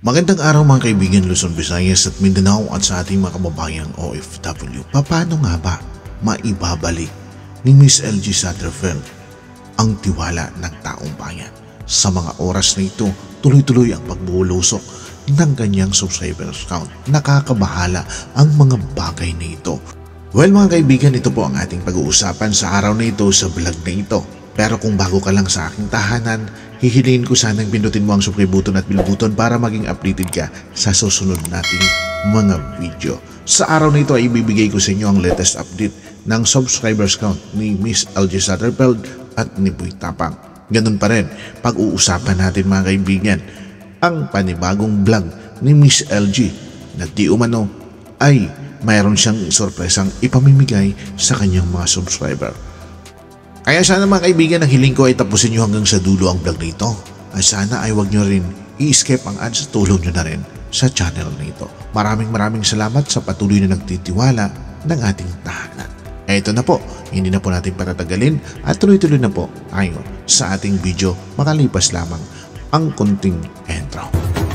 Magandang araw mga kaibigan Luzon, Visayas at Mindanao at sa ating mga kababayang OFW. Paano nga ba maibabalik ni Miss LG Satterfield ang tiwala ng taong bayan? Sa mga oras na ito, tuloy-tuloy ang pagbulusok ng kanyang subscribers count. Nakakabahala ang mga bagay na ito. Well mga kaibigan, ito po ang ating pag-uusapan sa araw na ito sa vlog na ito. Pero kung bago ka lang sa aking tahanan, hihiliin ko sanang pindutin mo ang subscribe button at bell button para maging updated ka sa susunod nating mga video. Sa araw na ito ay ibibigay ko sa inyo ang latest update ng subscribers count ni Miss LG Satterfield at ni Boy Tapang. Ganun pa rin, pag-uusapan natin mga kaibigan ang panibagong vlog ni Miss LG na di umano ay mayroon siyang sorpresang ipamimigay sa kanyang mga subscriber. Kaya sana mga kaibigan, ang hiling ko ay tapusin nyo hanggang sa dulo ang vlog na ito. At sana ay huwag nyo rin i-skip ang ads, tulong nyo na rin sa channel na ito. Maraming salamat sa patuloy na nagtitiwala ng ating tahanan. Ito na po, hindi na po natin patatagalin at tuloy-tuloy na po tayo sa ating video makalipas lamang ang konting intro.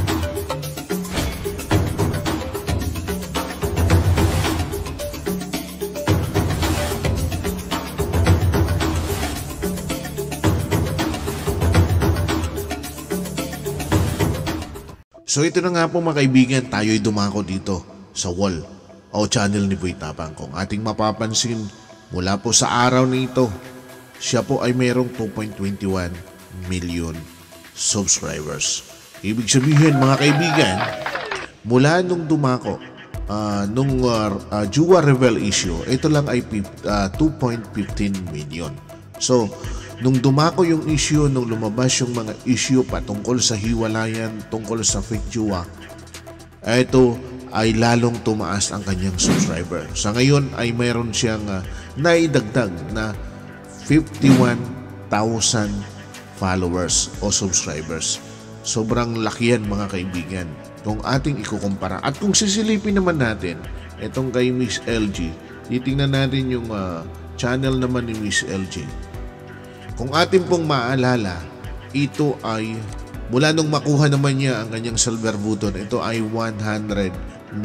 So ito na nga po mga kaibigan, tayo'y dumako dito sa wall o channel ni Boy Tapang. Kung ating mapapansin, mula po sa araw na ito, siya po ay mayroong 2.21 million subscribers. Ibig sabihin mga kaibigan, mula nung dumako, nung Jua Revel issue, ito lang ay 2.15 million. So, nung dumako yung issue, nung lumabas yung mga issue patungkol sa hiwalayan, tungkol sa fake Jua, ito ay lalong tumaas ang kanyang subscriber. Sa ngayon ay mayroon siyang naidagdag na 51,000 followers o subscribers. Sobrang laki yan mga kaibigan kung ating ikukumpara. At kung sisilipin naman natin itong kay Miss LG, titingnan natin yung channel naman ni Miss LG. Kung atin pong maalala, ito ay mula nung makuha naman niya ang kanyang silver button, ito ay 194,000.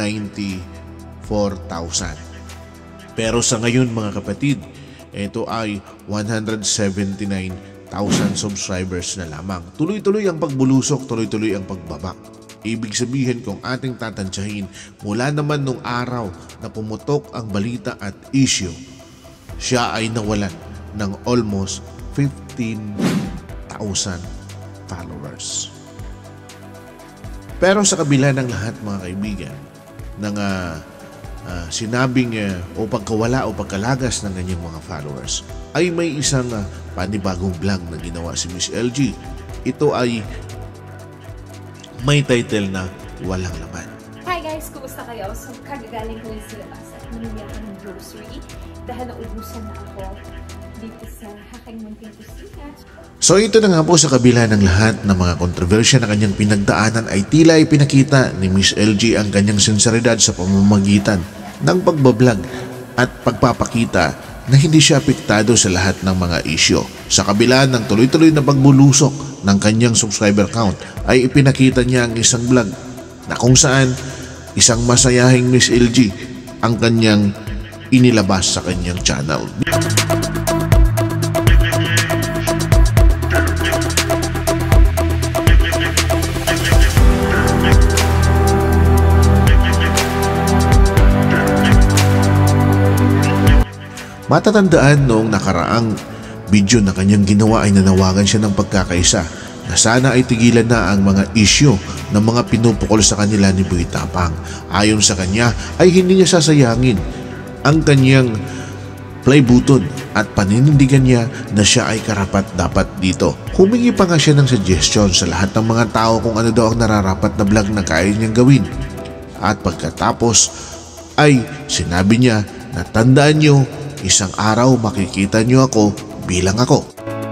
Pero sa ngayon mga kapatid, ito ay 179,000 subscribers na lamang. Tuloy-tuloy ang pagbulusok, tuloy-tuloy ang pagbaba. Ibig sabihin kung ating tatansyahin, mula naman nung araw na pumutok ang balita at issue, siya ay nawalan ng almost 15,000 followers. Pero sa kabila ng lahat mga kaibigan ng sinabing o pagkawala o pagkalagas ng kanyang mga followers, ay may isang panibagong vlog na ginawa si Miss LG. Ito ay may title na Walang Laman. Hi guys! Kumusta kayo? So kagagaling ko yung silabas at minumili ako ng grocery dahil naubusan na ako dito sa aking munting kusina. So ito na nga po, sa kabila ng lahat ng mga kontrobersya na kanyang pinagdaanan ay tila ipinakita ni Miss LG ang kanyang sinseridad sa pamamagitan ng pagbablog at pagpapakita na hindi siya apektado sa lahat ng mga isyo. Sa kabila ng tuloy-tuloy na pagbulusok ng kanyang subscriber count ay ipinakita niya ang isang vlog na kung saan isang masayahing Miss LG ang kanyang inilabas sa kanyang channel. Matatandaan noong nakaraang video na kanyang ginawa ay nanawagan siya ng pagkakaisa na sana ay tigilan na ang mga isyu ng mga pinupukol sa kanila ni Boy Tapang. Ayon sa kanya ay hindi niya sasayangin ang kanyang play button at paninindigan niya na siya ay karapat dapat dito. Humingi pa nga siya ng suggestion sa lahat ng mga tao kung ano daw ang nararapat na vlog na kaya niyang gawin. At pagkatapos ay sinabi niya na tandaan niyo, isang araw makikita niyo ako bilang ako.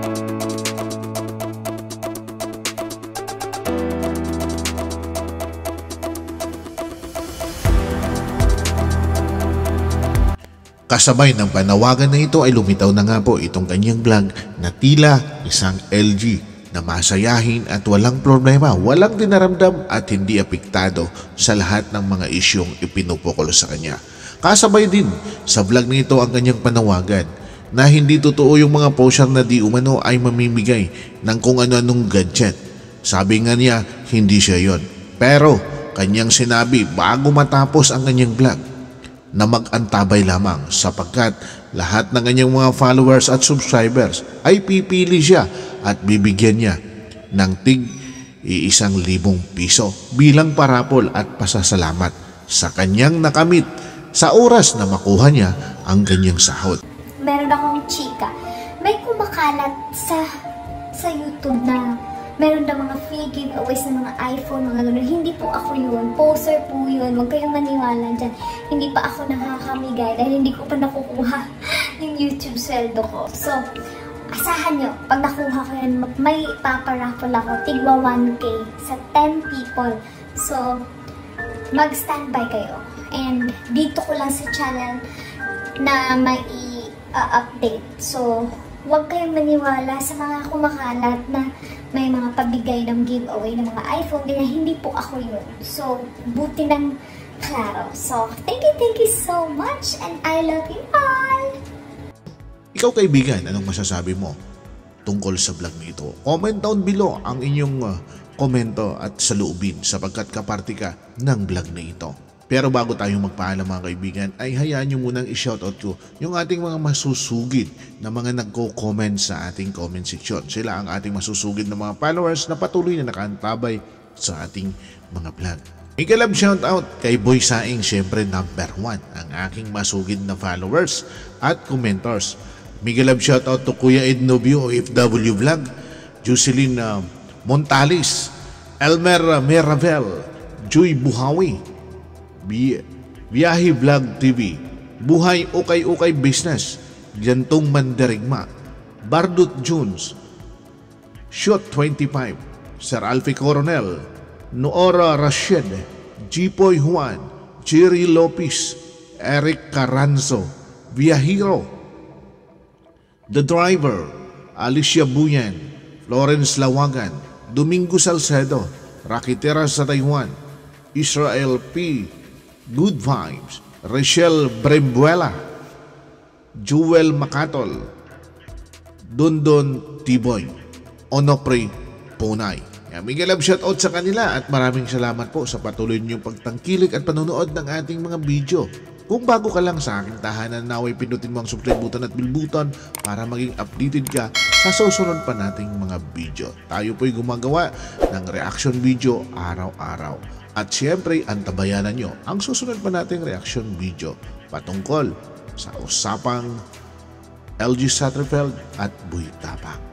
Kasabay ng panawagan na ito ay lumitaw na nga po itong kanyang vlog na tila isang LG na masayahin at walang problema, walang dinaramdam at hindi apektado sa lahat ng mga isyong ipinupukol sa kanya. Kasabay din sa vlog nito ang kanyang panawagan na hindi totoo yung mga poster na di umano ay mamimigay ng kung ano-anong gadget. Sabi nga niya, hindi siya yon. Pero kanyang sinabi bago matapos ang kanyang vlog na mag-antabay lamang sapagkat lahat ng kanyang mga followers at subscribers ay pipili siya at bibigyan niya ng tig 1,000 piso bilang parapol at pasasalamat sa kanyang nakamit sa oras na makuha niya ang kanyang sahod. Meron akong chika. May kumakalat sa YouTube na meron daw mga free giveaways ng mga iPhone, mga gano'n. Hindi po ako yun. Poser po yun. Huwag kayong maniwala dyan. Hindi pa ako nakakamigay dahil hindi ko pa nakukuha yung YouTube sweldo ko. So, asahan nyo, pag nakuha ko yan, may paparaffle ako. Tigwa 1K sa 10 people. So, mag-standby kayo. And dito ko lang sa channel na may update. So, huwag kayong maniwala sa mga kumakalat na may mga pabigay ng giveaway ng mga iPhone. Hindi po ako yun. So, buti ng klaro. So, thank you so much and I love you all! Ikaw kaibigan, anong masasabi mo tungkol sa vlog nito? Comment down below ang inyong komento at saloobin sapagkat kaparte ka ng vlog na ito. Pero bago tayo magpaalam mga kaibigan, ay hayaan nyo munang i-shoutout ko yung ating mga masusugid na mga nagko-comment sa ating comment section. Sila ang ating masusugid na mga followers na patuloy na nakaantabay sa ating mga vlog. Ikalab shoutout kay Boy Saing, syempre number 1, ang aking masugid na followers at commentors. Migalab shoutout to Kuya Ed Nobio, OFW Vlog, Jocelyn Montales, Elmer Meravel, Joy Buhawi, Biyahe Vlog TV, Buhay Ukay-Ukay Business, Gantong Mandirigma, Bardut Jones, Shot 25, Sir Alfie Coronel, Noora Rashid, Jipoy Juan, Jerry Lopez, Eric Caranzo, Viajero, The Driver, Alicia Buyan, Florence Lawagan, Domingo Salcedo, Rakitera sa Taiwan, Israel P. Good Vibes, Rachel Brembuela, Jewel Macatol, Dondon Tiboy, Onopre Punay. Miguel love shoutout sa kanila at maraming salamat po sa patuloy niyong pagtangkilik at panonood ng ating mga video. Kung bago ka lang sa aking tahanan, naway pinutin mo ang subscribe button at bell button para maging updated ka sa susunod pa nating mga video. Tayo po'y gumagawa ng reaction video araw-araw. At siyempre, antabayanan nyo ang susunod pa nating reaction video patungkol sa usapang LG Satterfeld at Boy Tapang.